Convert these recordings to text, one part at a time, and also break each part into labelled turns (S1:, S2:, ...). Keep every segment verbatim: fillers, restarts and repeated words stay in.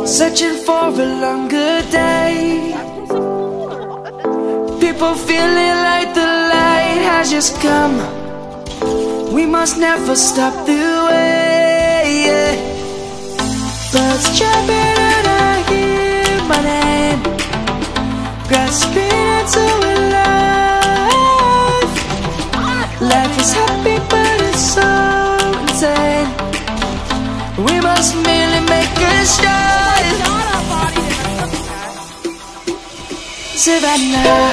S1: searching for a longer day. People feeling like the light has just come. We must never stop the way, yeah. Birds chirping and I hear my name, grasping into a life. Life is happy but it's so insane. We must merely make a start. Savannah,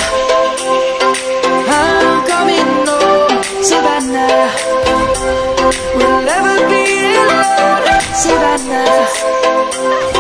S1: I'm coming home. Savannah, we'll never be alone. Savannah.